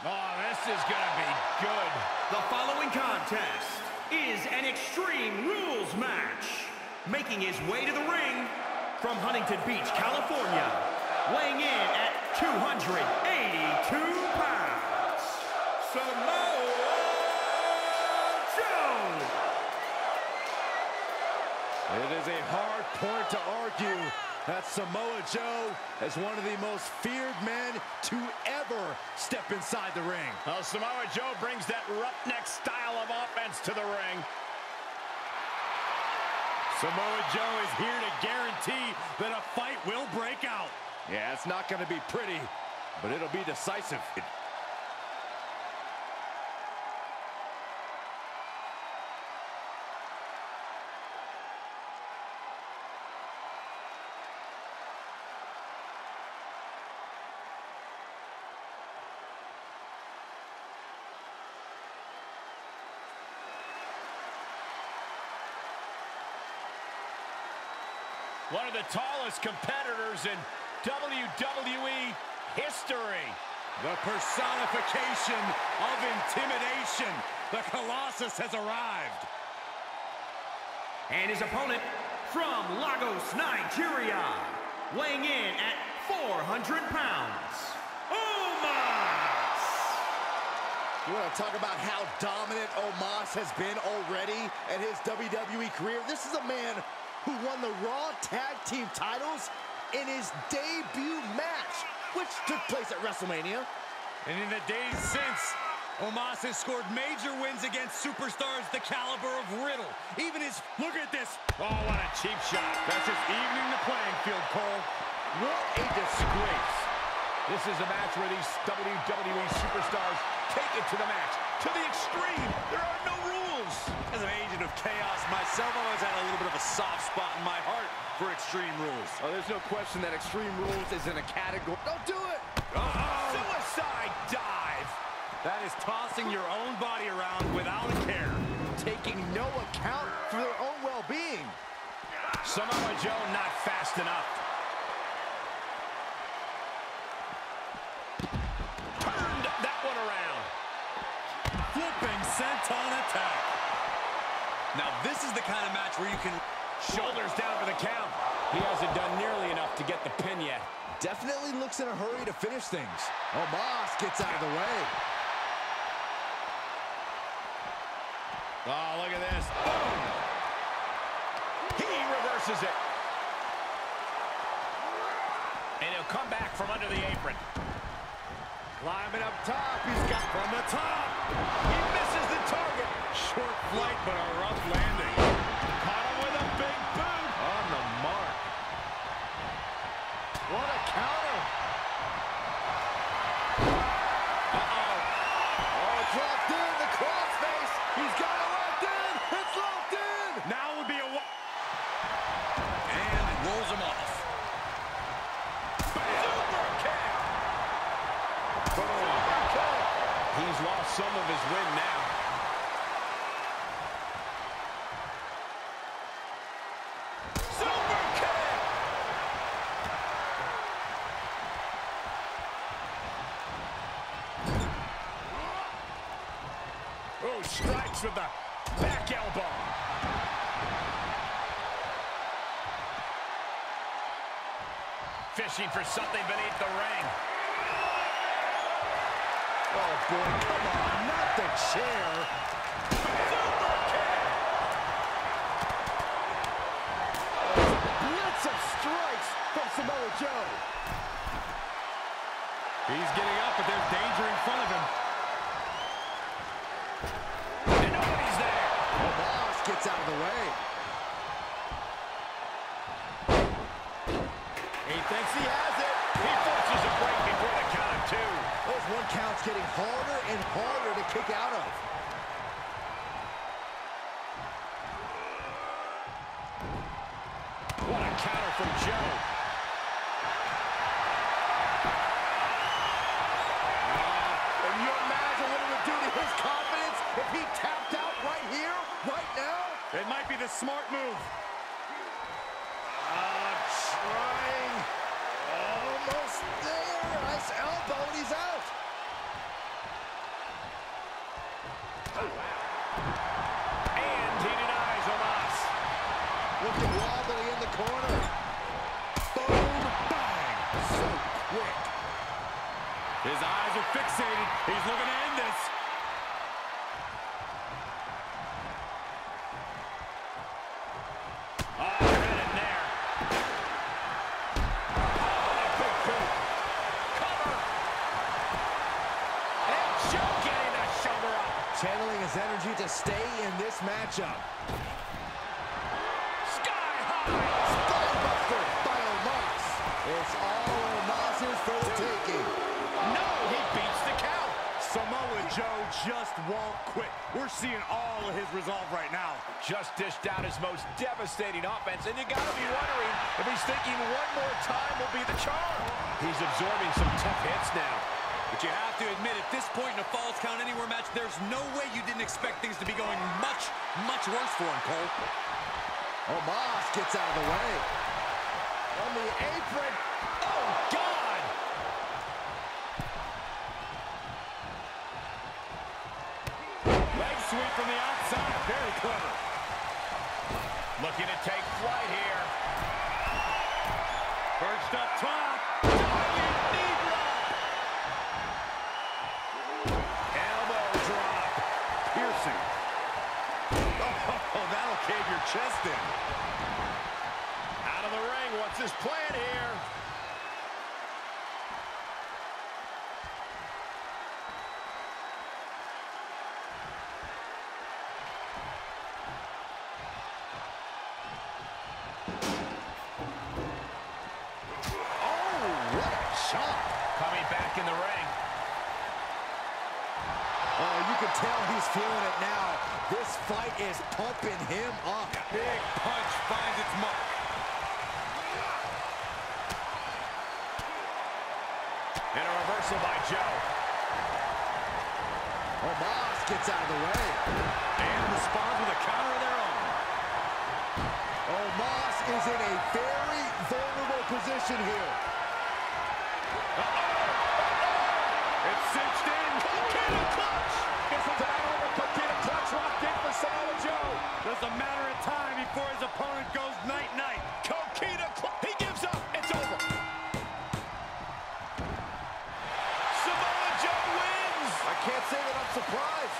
Oh, this is gonna be good. The following contest is an Extreme Rules match. Making his way to the ring from Huntington Beach, California, weighing in at 282 pounds, Samoa Joe. It is a hard point to argue that Samoa Joe is one of the most feared men to ever step inside the ring. Well, Samoa Joe brings that roughneck style of offense to the ring. Samoa Joe is here to guarantee that a fight will break out. Yeah, it's not going to be pretty, but it'll be decisive. One of the tallest competitors in WWE history. The personification of intimidation. The Colossus has arrived. And his opponent from Lagos, Nigeria, weighing in at 400 pounds, Omos. You want to talk about how dominant Omos has been already in his WWE career? This is a man who won the Raw Tag Team titles in his debut match, which took place at WrestleMania. And in the days since, Omos has scored major wins against superstars the caliber of Riddle. Even his, look at this. Oh, what a cheap shot. That's just evening the playing field, Cole. What a disgrace. This is a match where these WWE superstars take it to the match, to the extreme. There are no rules. As an agent of chaos myself, I've always had a little bit of a soft spot in my heart for Extreme Rules. Oh, there's no question that Extreme Rules is in a category. Don't do it! Uh-oh. Suicide dive. That is tossing your own body around without a care. Taking no account for their own well-being. Samoa Joe not fast enough. Turned that one around. Flipping senton attack. Now this is the kind of match where you can... Shoulders down for the count. He hasn't done nearly enough to get the pin yet. Definitely looks in a hurry to finish things. Omos gets out of the way. Oh, look at this. Boom! He reverses it. And he'll come back from under the apron. Climbing up top, he's got from the top. He misses the target. Short flight, but a rough landing. Caught him with a big boot. On the mark. What a counter. Uh-oh. Oh, it's locked in. The crossface. He's got it locked in. It's locked in. Now would be a... And rolls him off. Super kick. Super kick. He's lost some of his wind now. Super kick. Oh, strikes with the back elbow. Fishing for something beneath the ring. Oh, boy, come on. Not the chair. Super kick. Blitz of strikes from Samoa Joe. He's getting up, but there's danger in front of him. And nobody's there. Omos gets out of the way. He thinks he has it. He forces a break before the count of two. Those one counts getting harder and harder to kick out of. What a counter from Joe. Can you imagine what it would do to his confidence if he tapped out right here, right now? It might be the smart move. Trying. Almost there. Nice elbow, and he's out. Oh, wow. And he denies Omos. Looking wobbly in the corner. Boom, bang. So quick. His eyes are fixated. He's looking to end this. Oh, right in there. Oh, big boot. Cover. And Joe getting that shoulder up. Channeling his energy to stay in this matchup. Sky high. Spinebuster by Omos. It's all Omos's for the taking. No, he beats the count. Samoa Joe just won't quit. We're seeing all of his resolve right now. Just dished out his most devastating offense, and you gotta be wondering if he's thinking one more time will be the charm. He's absorbing some tough hits now. But you have to admit, at this point in a Falls Count Anywhere match, there's no way you didn't expect things to be going much, much worse for him, Cole. Omos gets out of the way. On the apron. Oh, God! Leg sweep from the outside. Very clever. Looking to take flight here. Perched up top. Diving knee drop. Elbow drop. Piercing. Oh, that'll cave your chest in. Out of the ring, what's his plan here? Coming back in the ring. Oh, you can tell he's feeling it now. This fight is pumping him up. Big punch finds its mark. And a reversal by Joe. Omos gets out of the way. And responds with a counter of their own. Omos is in a very vulnerable position here. It's cinched in. Coquina clutch. Gets into that over Coquina clutch locked in for Samoa Joe. Just a matter of time before his opponent goes night-night. Coquina clutch. He gives up. It's over. Samoa Joe wins. I can't say that I'm surprised.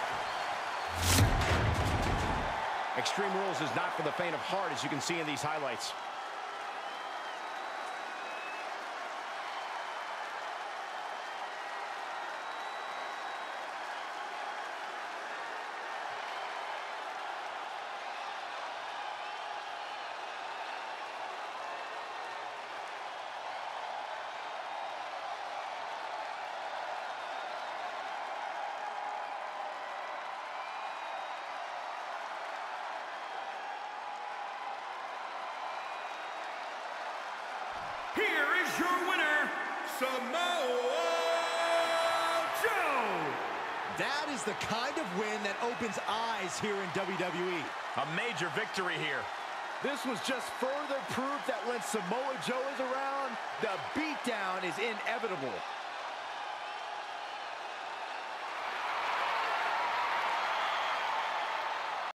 Extreme Rules is not for the faint of heart, as you can see in these highlights. Here is your winner, Samoa Joe. That is the kind of win that opens eyes here in WWE. A major victory here. This was just further proof that when Samoa Joe is around, the beatdown is inevitable.